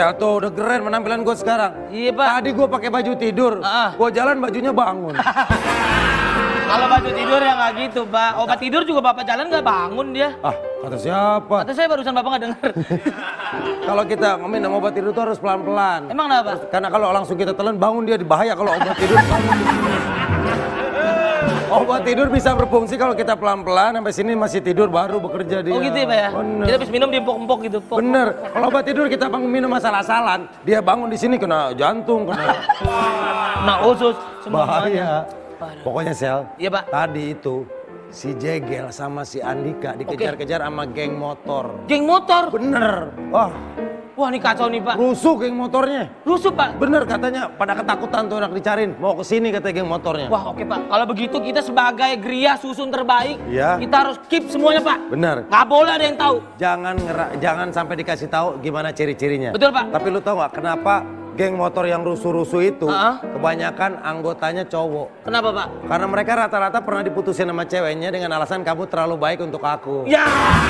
Ya tuh udah keren penampilan gue sekarang. Iya Pak. Tadi gue pakai baju tidur, gue jalan bajunya bangun. Kalau baju tidur ya nggak gitu Pak. Obat tidur juga Bapak jalan nggak bangun dia. Ah, kata siapa? Kata saya barusan Bapak nggak dengar. Kalau kita minum obat tidur tuh harus pelan-pelan. Emang kenapa? Karena kalau langsung kita telan bangun dia bahaya kalau obat tidur. Obat tidur bisa berfungsi kalau kita pelan-pelan sampai sini masih tidur baru bekerja dia. Oh gitu ya Pak ya? Bener. Kita habis minum diempok-empok gitu. Bener. Kalau obat tidur kita minum asal-asalan, dia bangun di sini kena jantung, kena usus, semua. bahaya. Pokoknya Sel, iya Pak. Tadi itu si Jegel sama si Andika dikejar-kejar sama geng motor. Geng motor? Bener. Wah ini kacau nih Pak. Rusuh geng motornya. Rusuh Pak? Bener katanya, pada ketakutan tuh anak dicariin. Mau kesini kata geng motornya. Wah oke Pak, kalau begitu kita sebagai geria susun terbaik, kita harus keep semuanya Pak. Bener. Nggak boleh ada yang tahu. Jangan sampai dikasih tahu gimana ciri-cirinya. Betul Pak. Tapi lu tahu nggak kenapa geng motor yang rusuh-rusuh itu kebanyakan anggotanya cowok? Kenapa Pak? Karena mereka rata-rata pernah diputusin sama ceweknya dengan alasan kamu terlalu baik untuk aku. Ya.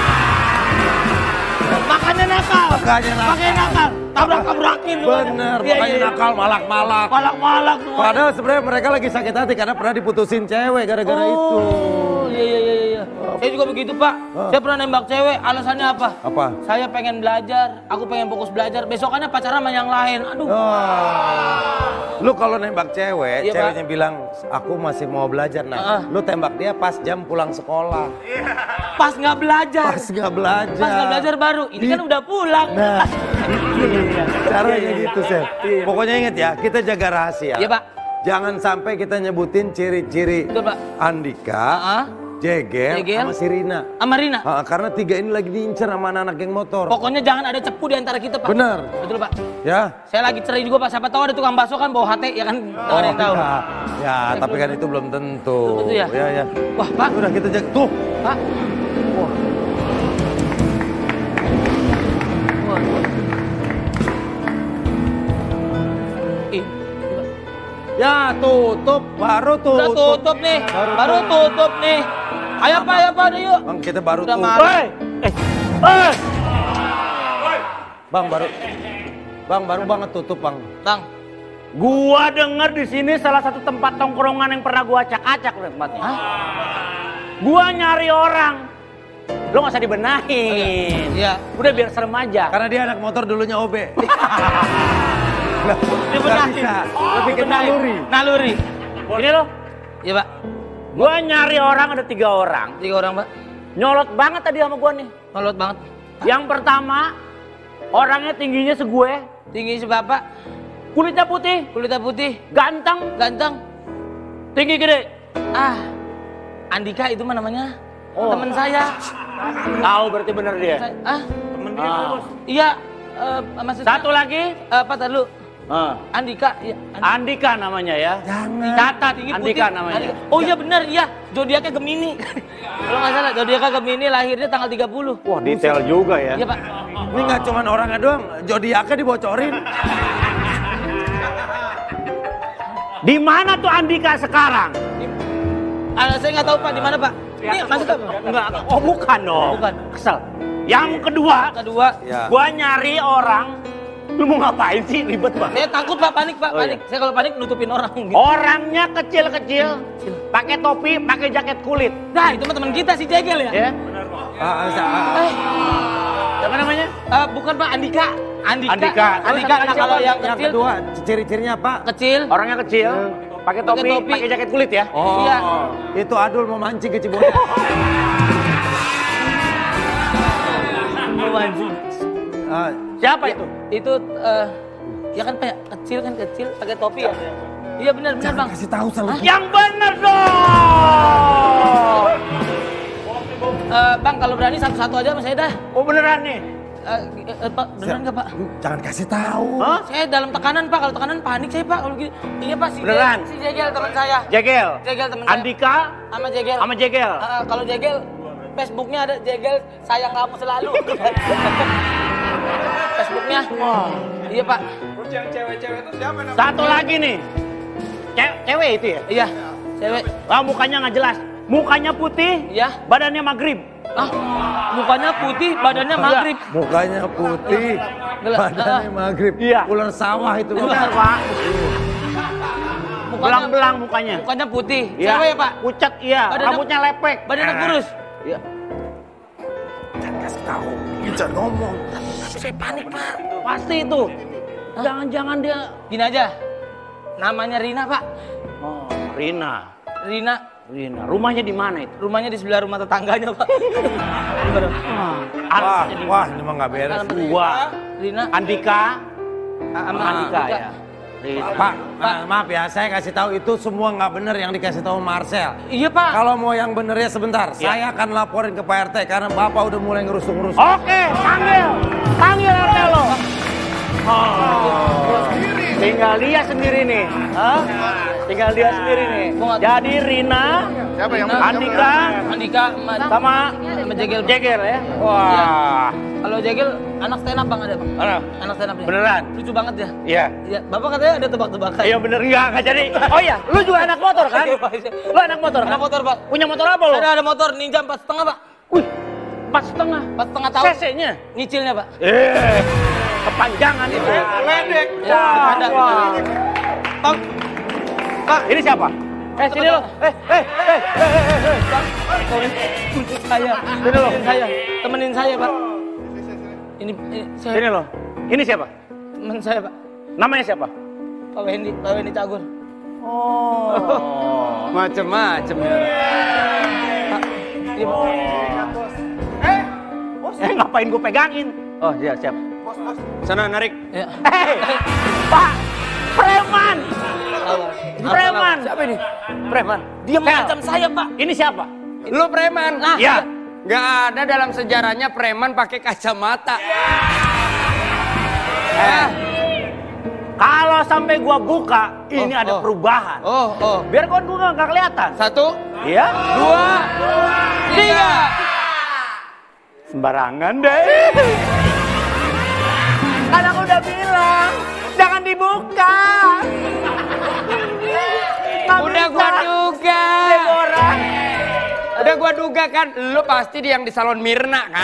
Makanya nakal. Makanya nakal. Tabrak-tabrakin. Bener, makanya nakal, malak-malak. Malak-malak semua. Padahal sebenarnya mereka lagi sakit hati karena pernah diputusin cewek gara-gara itu. Iya. Saya juga begitu Pak. Saya pernah nembak cewek, alasannya apa? Apa? Saya pengen belajar, aku pengen fokus belajar. Besokannya pacaran sama yang lain. Aduh. Lu kalau nembak cewek, iya, ceweknya Pak. bilang aku masih mau belajar. Nah, lu tembak dia pas jam pulang sekolah. Pas nggak belajar. Pas nggak belajar. Pas nggak belajar baru. Ini kan udah pulang. Nah, caranya gitu Sel. Pokoknya inget ya, kita jaga rahasia. Iya Pak. Jangan sampai kita nyebutin ciri-ciri Betul, Pak. Andika, Jegel, sama si Rina. Sama Rina? Karena tiga ini lagi diincar sama anak-anak geng motor. Pokoknya jangan ada cepu di antara kita Pak. Bener. Betul Pak. Ya. Saya lagi cerai juga Pak. Siapa tahu ada tukang bakso kan bawa hati ya kan. Nggak ada yang tahu. Ya, tapi kan itu belum tentu. Betul ya? Ya. Wah Pak. Udah kita jaga. Tuh. Pak. Wah. Ya tutup, baru tutup. Udah tutup nih, baru tutup nih. Ayo Pak, ayo yuk. Bang, kita baru udah tutup. Bang, baru banget tutup Bang. Bang, gua denger di sini salah satu tempat tongkrongan yang pernah gua acak-acak tempatnya. Gua nyari orang. Lo gak usah dibenahin. Iya. Udah biar serem aja. Karena dia anak motor dulunya OB. Dibenahin. Lebih ke naluri. Naluri. Ini lo. Iya Pak. Gua nyari orang ada 3 orang. 3 orang Pak. Nyolot banget tadi sama gua nih. Nyolot banget. Yang pertama, orangnya tingginya segue. Tinggi sebapak. Kulitnya putih. Kulitnya putih. Ganteng. Tinggi gede. Andika itu mah namanya. Temen saya. Tahu berarti bener dia. Temen dia terus. Iya. Maksudnya. Satu lagi. Apa tadi lu? Andika. Ya, Andika namanya ya. Jangan. Catat tinggi Andika putih. namanya. Andika. Oh iya benar iya. Zodiaknya Gemini. Kalau nggak salah zodiaknya Gemini lahirnya tanggal 30. Wah detail juga ya. Iya Pak. Ini nggak cuma orangnya doang, zodiaknya dibocorin. Di mana tuh Andika sekarang? Saya nggak tahu Pak di mana Pak. Ini maksudnya enggak. Oh bukan dong. Bukan. Kesel. Yang kedua, Ya. gua nyari orang. Lu mau ngapain sih? Ribet banget. Saya takut Pak, panik Pak, Oh, panik. iya. Saya kalau panik nutupin orang. Gitu. Orangnya kecil-kecil, pakai topi, pakai jaket kulit. Nah, itu mah teman kita si Jegel ya. Ya. Siapa namanya? Bukan Pak, Andika. Andika. Nah, kalau yang Yang kecil kedua, ciri-cirinya apa? kecil. Orangnya kecil, pakai topi, pakai jaket kulit ya. Oh, Iya. Itu Adul mau mancing ke Cibodas. Mau mancing. Siapa itu? Itu ya kan Pak, kecil pakai topi ya. Iya benar Bang. Kasih tahu sama Yang bener dong. Bang kalau berani satu-satu aja sama saya dah. Oh beneran nih. Pak, beneran nggak Pak? Jangan kasih tahu. Saya dalam tekanan Pak, kalau tekanan panik saya Pak. Kalau gitu, iya Pak Beneran? Si Jegel teman saya. Jegel. Jegel teman saya. Andika Sama Jegel. sama Jegel. Kalau Jegel, Facebooknya ada Jegel sayang kamu selalu. Facebooknya. Iya Pak. Terus yang cewek-cewek itu siapa namanya? Satu lagi nih. Cewek itu ya? Iya, cewek. Mukanya nggak jelas. Mukanya putih, Iya. badannya maghrib. Mukanya putih, badannya maghrib. Mukanya putih, badannya maghrib. Iya. Ular sawah itu. Benar, Pak. Belang-belang mukanya. Mukanya putih. Iya. Cewek ya, Pak? Pucat, iya. Rambutnya lepek. Badannya kurus. Iya. Jangan kasih tahu, bisa ngomong. Saya panik, Pak. Pasti itu. Jangan-jangan dia... Gini aja. Namanya Rina, Pak. Oh, Rina. Rina. Rumahnya di mana itu? Rumahnya di sebelah rumah tetangganya, Pak. Wah, ini mah nggak beres. Rina. Andika. Sama Andika ya. Rina. Pak, maaf ya, saya kasih tahu itu semua nggak benar yang dikasih tahu Marcel. Iya, Pak. Kalau mau yang benernya sebentar, saya akan laporin ke Pak RT karena Bapak udah mulai ngerusuk-ngerusuk. Oke, panggil RT lo. Tinggal dia sendiri nih. Tinggal dia sendiri nih. Jadi Rina, Siapa yang Andika sama Jegel. Jegel ya. Wah. Kalau Jegel anak stand up Bang ada, Bang. Anak stand up. Beneran? Lucu banget ya. Iya. Iya, Bapak katanya ada tebak-tebakan. Iya bener enggak jadi. Oh iya, lu juga anak motor kan? Lu anak motor kan? Anak motor, Pak. Punya motor apa lu? Ada motor Ninja 4,5, Pak. Wih, 4,5. 4,5 tahun. CC-nya? Nyicilnya, Pak. Kepanjangan itu. Ledek. Ya, ada. Bang. Pak, ini siapa? Sini lo. Saya. Sini lo. Temenin saya, Pak. Ini saya. Sini lo. Ini siapa? Temen saya, Pak. Namanya siapa? Pak Wendy Cagur. Oh. Macem-macem ya. Pak. Ini, Pak. Ngapain gue pegangin? Oh iya, siap. Sana narik. Ya. Pak, preman. Preman. Siapa ini? Preman. Dia mengancam saya, Pak. Ini siapa? Lu preman? Nah, Ya. Nggak ada dalam sejarahnya preman pakai kacamata. Kalau sampai gua buka, ini ada perubahan. Biar gua nggak kelihatan. 1, Iya? 2, 3. Sembarangan deh. Kan aku udah bilang, jangan dibuka. Udah gua duga. Deborah. Udah gua duga kan, lu pasti yang di salon Mirna kan?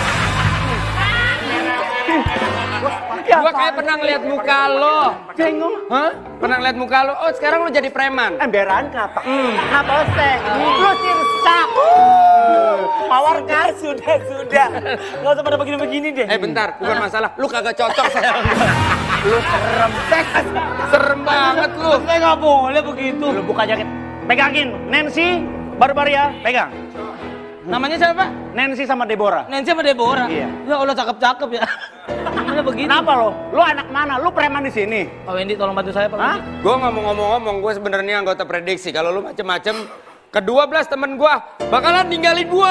Gua kayak pernah ngeliat muka lo. Cengong. Hah? Pernah ngeliat muka lo. Oh, sekarang lu jadi preman. Emberan kenapa? Kenapa Ose? Lu sirsa. Mawar kan? Sudah. Nggak usah pada begini-begini deh. Bentar, bukan masalah. Lu kagak cocok saya. Lu serem. Serem banget lu. Saya nggak boleh begitu. Lu buka jaket. Pegangin. Nancy, baru-baru ya. Pegang. Namanya siapa, Pak? Nancy sama Deborah. Nancy sama Deborah. Iya. Ya Allah, cakep-cakep ya. Namanya begitu. Kenapa lo? Lu anak mana? Lu preman di sini? Pak Wendy, tolong bantu saya, Pak Hah? Wendy. Gue nggak mau ngomong-ngomong, gue sebenarnya anggota prediksi. Kalau lu macem-macem, ke-12 temen gue bakalan ninggalin gue.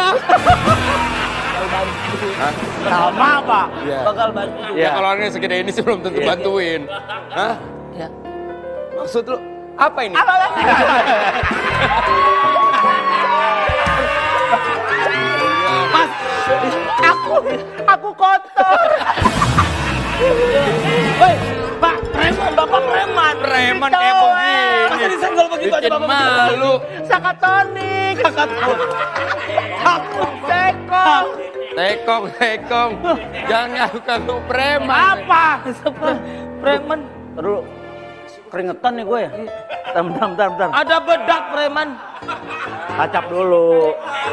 Sama, Pak. Bakal bantu. Ya kalau orangnya segede ini sih belum tentu bantuin. Hah? Ya. Maksud lu apa ini? Mas, aku kotor. Woi, Pak, preman, Bapak preman. Preman kayak begini. Masa disenggol begitu aja, Bikin Bapak? malu. Sakatonik. Aku tekong. Tekong. Jangan ngaku-ngaku preman. Apa? Preman. Terus keringetan nih gue ya. Bentar. Ada bedak preman. Acap dulu.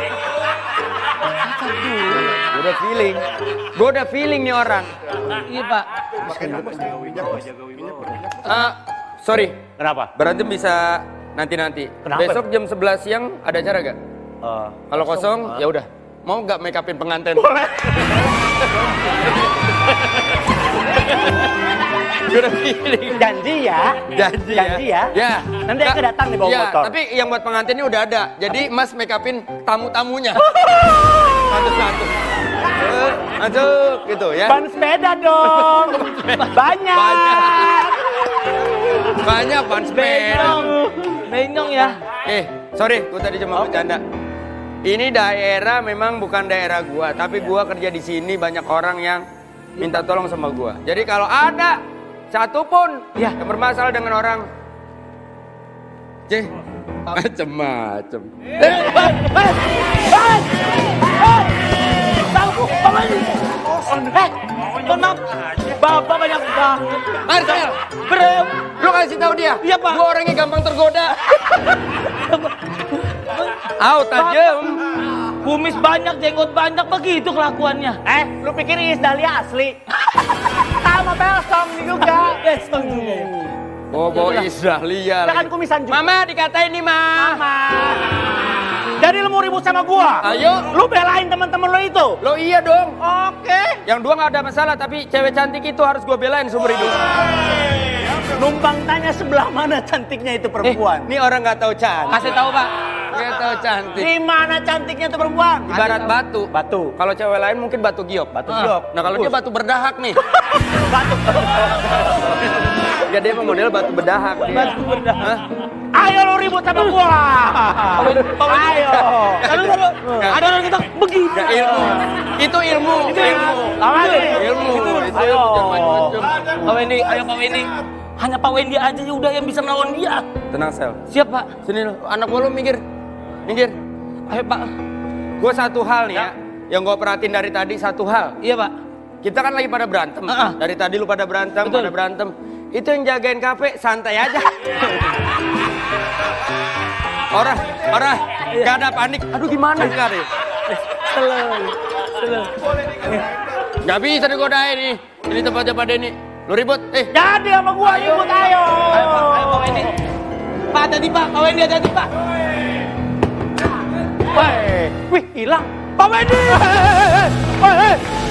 Gue udah feeling nih orang. Iya, Pak. Sorry. Kenapa? Berantem bisa nanti. Kenapa? Besok jam 11 siang ada acara gak? Kalau kosong, ya udah. Mau gak make upin pengantin? Boleh. Gue udah feeling. Janji ya. Ya. Nanti aku datang nih bawa motor. Tapi yang buat pengantinnya udah ada. Jadi Mas make upin tamu-tamunya. Satu-satu. Masuk gitu ya. Ban sepeda dong. Banyak. Banyak ban sepeda. Benyong ya. Sorry, gue tadi cuma bercanda. Ini daerah memang bukan daerah gua, tapi gua kerja di sini banyak orang yang minta tolong sama gua. Jadi kalau ada satu pun yang bermasalah dengan orang, macem-macem. Tahu, Pak Wendy. Mohon maaf. Bapak banyak banget. Marcel, Bro. lu kasih tahu dia. Iya, Pak. Gua orangnya gampang tergoda. Tajam. Kumis banyak, jenggot banyak, begitu kelakuannya. Lu pikir Iis Dahlia asli? Sama Belsom juga. Bestong juga ya. Bobo Isdahlia. Kita kan kumisan juga. Mama dikatain nih, Ma. Mama. Jadi lu mau ribut sama gua? Ayo. Lu belain teman-teman lu itu? Lo iya dong. Oke. Yang dua nggak ada masalah, tapi cewek cantik itu harus gue belain seumur hidup. Numpang tanya sebelah mana cantiknya itu perempuan. Ini orang nggak tahu cantik. Kasih tahu, Pak. Nggak tahu cantik. Di mana cantiknya itu perempuan? Ibarat batu. Batu. Kalau cewek lain mungkin batu giok. Batu giok. Nah kalau dia batu berdahak nih. Batu. Ya dia emang model batu berdahak. Batu berdahak. Ayo lu ribut sama gua. Ayo. Ada orang kita begini. Ya, ilmu. Itu ilmu. Itu ilmu. Ilmu. Itu Ayo. macam-macam. Pak Wendy, ayo Pak Wendy. Hanya Pak Wendy aja ya udah yang bisa melawan dia. Tenang Sel. Siap, Pak. Sini lo. Anak gua lo minggir. Minggir. Ayo, Pak. Gue satu hal nih ya. Yang gue perhatiin dari tadi satu hal. Iya, Pak. Kita kan lagi pada berantem. Dari tadi lu pada berantem, Betul. pada berantem. Itu yang jagain kafe santai aja. Orang, gak ada panik. Aduh gimana sekarang? Selalu. Gak bisa digodain nih. Ini tempatnya Pak Denny. Lu ribut, Jadi sama gua ribut ayo. Ayo, Pak Wendy. Pak, tadi Pak. Pak Wendy hati-hati, Pak. Wih, hilang. Pak Wendy.